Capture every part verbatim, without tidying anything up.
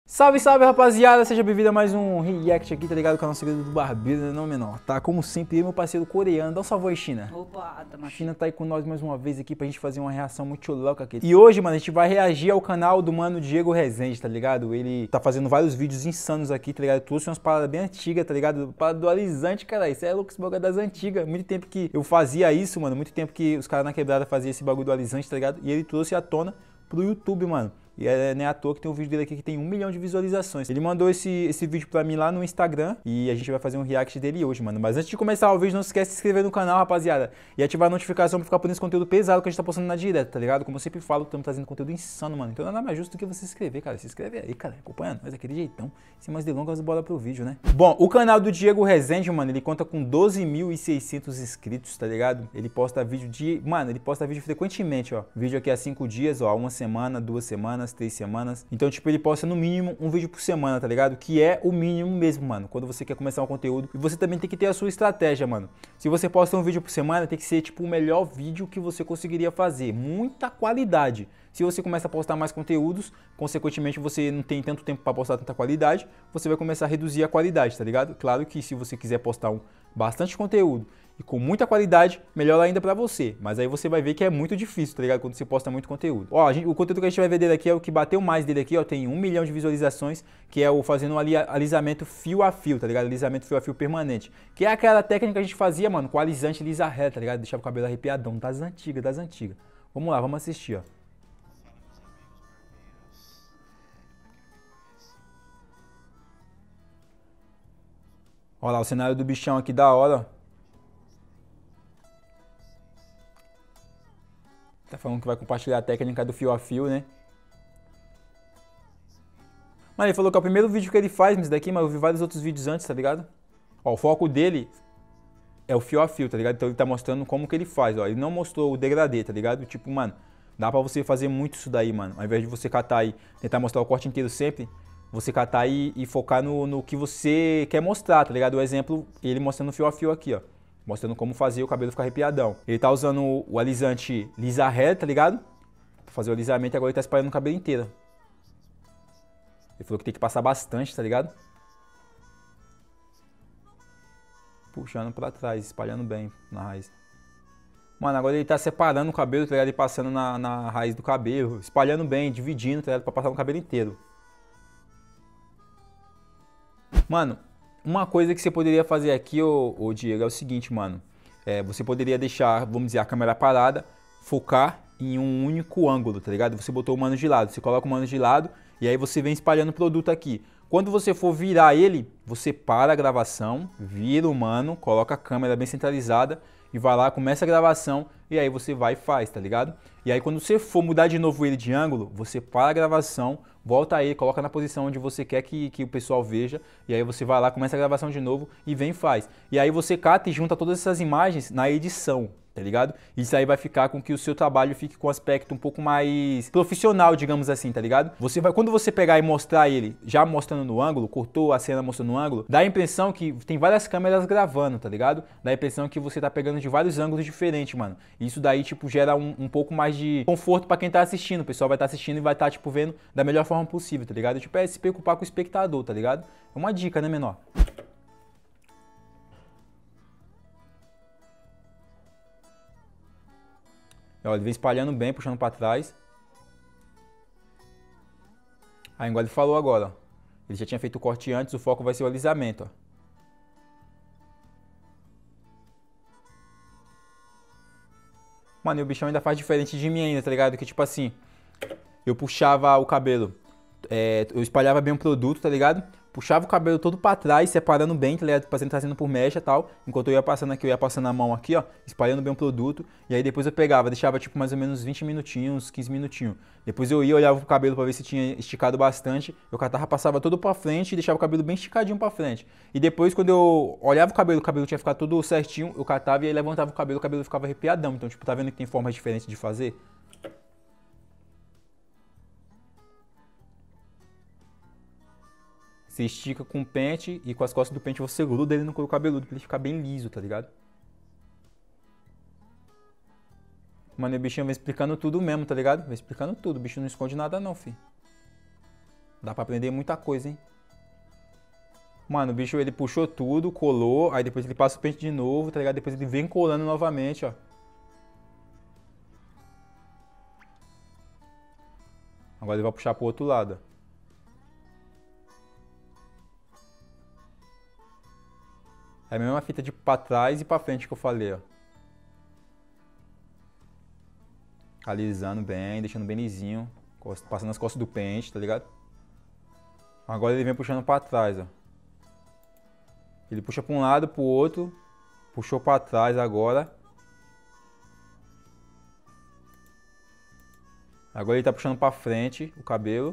Salve, salve, rapaziada, seja bem-vindo a mais um react aqui, tá ligado? Com o nosso segredo do barbeiro, né, não menor, tá? Como sempre, eu e meu parceiro coreano, dá um salve aí, China. Opa, tá A China tá aí com nós mais uma vez aqui pra gente fazer uma reação muito louca aqui. E hoje, mano, a gente vai reagir ao canal do mano Diego Rezende, tá ligado? Ele tá fazendo vários vídeos insanos aqui, tá ligado? Trouxe umas paradas bem antigas, tá ligado? Parada dualizante, cara, isso é louco, esse bagulho é das antigas. Muito tempo que eu fazia isso, mano, muito tempo que os caras na quebrada faziam esse bagulho dualizante, tá ligado? E ele trouxe à tona pro YouTube, mano. E é nem à toa que tem um vídeo dele aqui que tem um milhão de visualizações. Ele mandou esse, esse vídeo pra mim lá no Instagram e a gente vai fazer um react dele hoje, mano. Mas antes de começar o vídeo, não se esquece de se inscrever no canal, rapaziada. E ativar a notificação pra ficar por esse conteúdo pesado que a gente tá postando na direta, tá ligado? Como eu sempre falo, estamos trazendo conteúdo insano, mano. Então nada mais justo do que você se inscrever, cara. Se inscreve aí, cara. Acompanhando nós daquele jeitão. Sem mais delongas, bora pro vídeo, né? Bom, o canal do Diego Rezende, mano, ele conta com doze mil e seiscentos inscritos, tá ligado? Ele posta vídeo de... Mano, ele posta vídeo frequentemente, ó. Vídeo aqui há cinco dias, ó. Uma semana, duas semanas, três semanas. Então, tipo, ele posta no mínimo um vídeo por semana, tá ligado? Que é o mínimo mesmo, mano, quando você quer começar um conteúdo. E você também tem que ter a sua estratégia, mano. Se você posta um vídeo por semana, tem que ser, tipo, o melhor vídeo que você conseguiria fazer. Muita qualidade. Se você começa a postar mais conteúdos, consequentemente você não tem tanto tempo para postar tanta qualidade, você vai começar a reduzir a qualidade, tá ligado? Claro que se você quiser postar um bastante conteúdo e com muita qualidade, melhor ainda pra você. Mas aí você vai ver que é muito difícil, tá ligado? Quando você posta muito conteúdo. Ó, a gente, o conteúdo que a gente vai ver dele aqui é o que bateu mais dele aqui, ó. Tem um milhão de visualizações, que é o fazendo um alisamento fio a fio, tá ligado? Alisamento fio a fio permanente. Que é aquela técnica que a gente fazia, mano, com alisante lisa reta, tá ligado? Deixava o cabelo arrepiadão, das antigas, das antigas. Vamos lá, vamos assistir, ó. Olha lá, o cenário do bichão aqui da hora, ó. Tá falando que vai compartilhar a técnica do fio a fio, né? Mas ele falou que é o primeiro vídeo que ele faz nisso daqui, mas eu vi vários outros vídeos antes, tá ligado? Ó, o foco dele é o fio a fio, tá ligado? Então ele tá mostrando como que ele faz, ó. Ele não mostrou o degradê, tá ligado? Tipo, mano, dá pra você fazer muito isso daí, mano. Ao invés de você catar e tentar mostrar o corte inteiro sempre, você catar e, e focar no, no que você quer mostrar, tá ligado? O exemplo, ele mostrando o fio a fio aqui, ó. Mostrando como fazer o cabelo ficar arrepiadão. Ele tá usando o alisante lisa reta, tá ligado? Pra fazer o alisamento e agora ele tá espalhando o cabelo inteiro. Ele falou que tem que passar bastante, tá ligado? Puxando pra trás, espalhando bem na raiz. Mano, agora ele tá separando o cabelo, tá ligado? E passando na, na raiz do cabelo. Espalhando bem, dividindo, tá ligado? Pra passar no cabelo inteiro. Mano, uma coisa que você poderia fazer aqui, ô, ô Diego, é o seguinte, mano. É, você poderia deixar, vamos dizer, a câmera parada, focar em um único ângulo, tá ligado? Você botou o mano de lado, você coloca o mano de lado e aí você vem espalhando o produto aqui. Quando você for virar ele, você para a gravação, vira o mano, coloca a câmera bem centralizada e vai lá, começa a gravação e aí você vai e faz, tá ligado? E aí quando você for mudar de novo ele de ângulo, você para a gravação, volta aí, coloca na posição onde você quer que, que o pessoal veja e aí você vai lá, começa a gravação de novo e vem e faz. E aí você cata e junta todas essas imagens na edição, tá ligado? Isso aí vai ficar com que o seu trabalho fique com um aspecto um pouco mais profissional, digamos assim, tá ligado? Você vai, quando você pegar e mostrar ele já mostrando no ângulo, cortou a cena mostrando no ângulo, dá a impressão que tem várias câmeras gravando, tá ligado? Dá a impressão que você tá pegando de vários ângulos diferentes, mano. E isso daí, tipo, gera um, um pouco mais de conforto pra quem tá assistindo. O pessoal vai estar tá assistindo e vai estar, tá, tipo, vendo da melhor forma possível, tá ligado? Tipo, é se preocupar com o espectador, tá ligado? É uma dica, né, menor? Ó, ele vem espalhando bem, puxando pra trás. Aí igual ele falou agora, ó. Ele já tinha feito o corte antes, o foco vai ser o alisamento, ó. Mano, e o bichão ainda faz diferente de mim ainda, tá ligado? Que tipo assim, eu puxava o cabelo, é, eu espalhava bem o produto, tá ligado? Puxava o cabelo todo pra trás, separando bem, tá ligado? Fazendo, trazendo por mecha e tal. Enquanto eu ia passando aqui, eu ia passando a mão aqui, ó. Espalhando bem o produto. E aí depois eu pegava, deixava tipo mais ou menos vinte minutinhos, quinze minutinhos. Depois eu ia, olhava pro cabelo pra ver se tinha esticado bastante. Eu catava, passava todo pra frente e deixava o cabelo bem esticadinho pra frente. E depois quando eu olhava o cabelo, o cabelo tinha ficado todo certinho, eu catava e aí levantava o cabelo, o cabelo ficava arrepiadão. Então tipo, tá vendo que tem formas diferentes de fazer? Você estica com o pente e com as costas do pente você gruda ele no couro cabeludo pra ele ficar bem liso, tá ligado? Mano, e o bichinho vem explicando tudo mesmo, tá ligado? Vem explicando tudo, o bicho não esconde nada não, fi. Dá pra aprender muita coisa, hein? Mano, o bicho, ele puxou tudo, colou, aí depois ele passa o pente de novo, tá ligado? Depois ele vem colando novamente, ó. Agora ele vai puxar pro outro lado, ó. É a mesma fita de pra trás e pra frente que eu falei, ó. Alisando bem, deixando bem lisinho. Passando as costas do pente, tá ligado? Agora ele vem puxando pra trás, ó. Ele puxa pra um lado, pro outro. Puxou pra trás agora. Agora ele tá puxando pra frente o cabelo.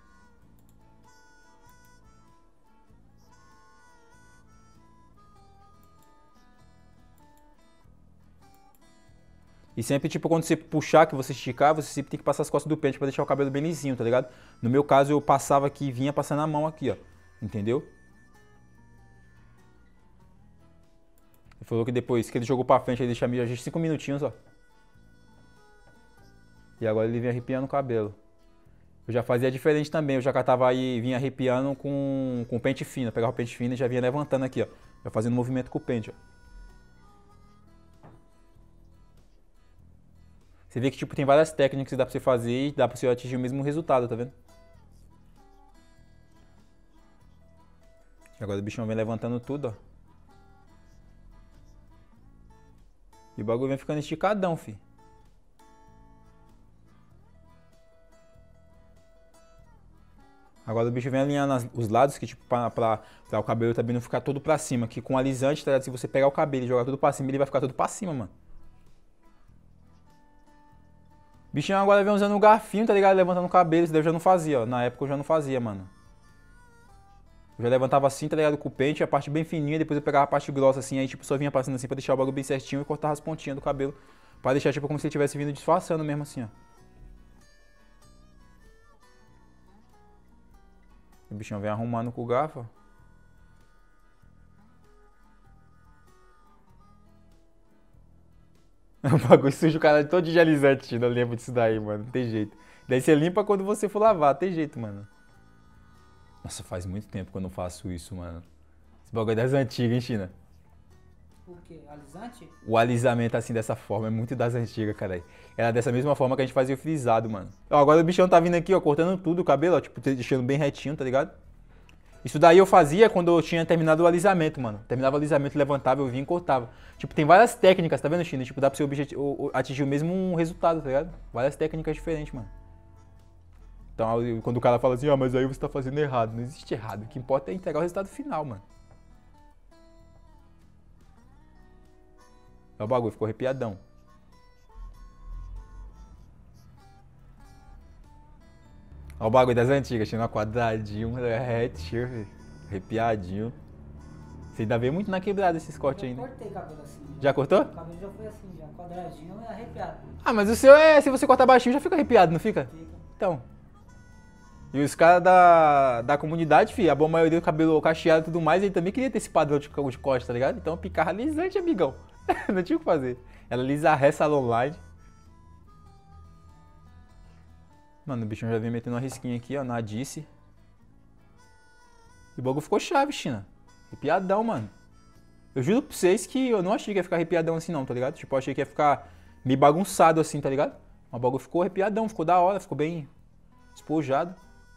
E sempre, tipo, quando você puxar, que você esticar, você sempre tem que passar as costas do pente pra deixar o cabelo bem lisinho, tá ligado? No meu caso, eu passava aqui e vinha passando a mão aqui, ó. Entendeu? Ele falou que depois que ele jogou pra frente, ele deixa a cinco minutinhos, ó. E agora ele vem arrepiando o cabelo. Eu já fazia diferente também, eu já catava aí, vinha arrepiando com, com pente fino. Pegava o pente fino e já vinha levantando aqui, ó. Já fazendo movimento com o pente, ó. Você vê que tipo, tem várias técnicas que dá pra você fazer e dá pra você atingir o mesmo resultado, tá vendo? E agora o bichão vem levantando tudo, ó. E o bagulho vem ficando esticadão, fi. Agora o bicho vem alinhando as, os lados, que tipo, pra, pra, pra o cabelo também não ficar todo pra cima. Que com alisante, tá ligado? Se você pegar o cabelo e jogar tudo pra cima, ele vai ficar tudo pra cima, mano. O bichinho agora vem usando o garfinho, tá ligado? Levantando o cabelo, isso daí eu já não fazia, ó. Na época eu já não fazia, mano. Eu já levantava assim, tá ligado? Com o pente, a parte bem fininha, depois eu pegava a parte grossa assim, aí tipo, só vinha passando assim pra deixar o bagulho bem certinho e cortava as pontinhas do cabelo. Pra deixar tipo como se ele tivesse vindo disfarçando mesmo assim, ó. O bichinho vem arrumando com o garfo, ó. O bagulho suja o cara todo de alisante, não lembro disso daí, mano. Não tem jeito. Daí você limpa quando você for lavar, tem jeito, mano. Nossa, faz muito tempo que eu não faço isso, mano. Esse bagulho é das antigas, hein, China? O quê? Alisante? O alisamento assim dessa forma é muito das antigas, cara. Era dessa mesma forma que a gente fazia o frisado, mano. Ó, agora o bichão tá vindo aqui, ó, cortando tudo o cabelo, ó, tipo, deixando bem retinho, tá ligado? Isso daí eu fazia quando eu tinha terminado o alisamento, mano. Terminava o alisamento, levantava, eu vinha e cortava. Tipo, tem várias técnicas, tá vendo, China? Tipo, dá pra você atingir o mesmo resultado, tá ligado? Várias técnicas diferentes, mano. Então, quando o cara fala assim, ah, mas aí você tá fazendo errado. Não existe errado. O que importa é entregar o resultado final, mano. Olha o bagulho, ficou arrepiadão. Olha o bagulho das antigas, tinha uma quadradinho, retinho, velho. Arrepiadinho. Você ainda vê muito na quebrada esses cortes ainda. Eu cortei cabelo assim. Já. Já cortou? O cabelo já foi assim, já. Quadradinho e arrepiado. Ah, mas o seu é, se você cortar baixinho, já fica arrepiado, não fica? Fica. Então. E os caras da, da comunidade, fi, a boa maioria do cabelo cacheado e tudo mais, ele também queria ter esse padrão de, de corte, tá ligado? Então picava lisante, amigão. Não tinha o que fazer. Ela lisa ré salon line. Mano, o bichão já vem metendo uma risquinha aqui, ó, na Dice. E o bagulho ficou chave, China. Arrepiadão, mano. Eu juro pra vocês que eu não achei que ia ficar arrepiadão assim não, tá ligado? Tipo, eu achei que ia ficar meio bagunçado assim, tá ligado? Mas o bagulho ficou arrepiadão, ficou da hora, ficou bem despojado.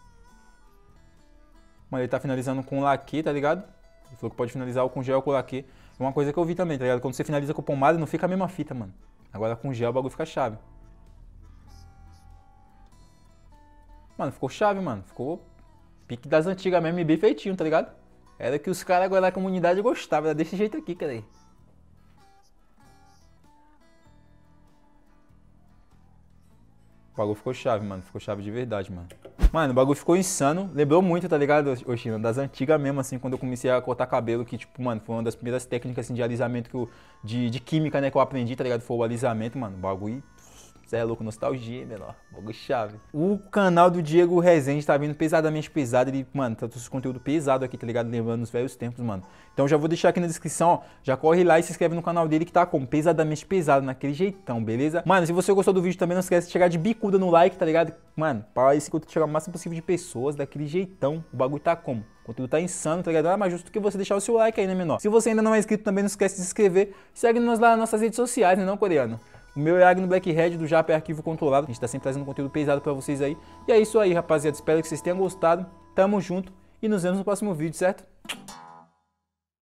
Mano, ele tá finalizando com laque, tá ligado? Ele falou que pode finalizar com gel ou com laque. Uma coisa que eu vi também, tá ligado? Quando você finaliza com pomada, não fica a mesma fita, mano. Agora com gel o bagulho fica chave. Mano, ficou chave, mano. Ficou pique das antigas mesmo e bem feitinho, tá ligado? Era que os caras agora da comunidade gostavam. Era desse jeito aqui, cara aí. O bagulho ficou chave, mano. Ficou chave de verdade, mano. Mano, o bagulho ficou insano. Lembrou muito, tá ligado, Oxina? Das antigas mesmo, assim, quando eu comecei a cortar cabelo. Que, tipo, mano, foi uma das primeiras técnicas, assim, de alisamento que eu... De, de química, né, que eu aprendi, tá ligado? Foi o alisamento, mano. O bagulho... Você é louco, nostalgia, menor. Bagulho chave. O canal do Diego Rezende tá vindo pesadamente pesado. Ele, mano, tá todo esse conteúdo pesado aqui, tá ligado? Lembrando os velhos tempos, mano. Então já vou deixar aqui na descrição, ó. Já corre lá e se inscreve no canal dele que tá como? Pesadamente pesado, naquele jeitão, beleza? Mano, se você gostou do vídeo também, não esquece de chegar de bicuda no like, tá ligado? Mano, para esse conteúdo chegar o máximo possível de pessoas, daquele jeitão. O bagulho tá como? O conteúdo tá insano, tá ligado? Ah, mais justo que você deixar o seu like aí, né, menor? Se você ainda não é inscrito também, não esquece de se inscrever. Segue-nos lá nas nossas redes sociais, né, não, coreano? O meu é Agno Blackhead, do Japa é Arquivo Controlado. A gente tá sempre trazendo conteúdo pesado pra vocês aí. E é isso aí, rapaziada. Espero que vocês tenham gostado. Tamo junto e nos vemos no próximo vídeo, certo?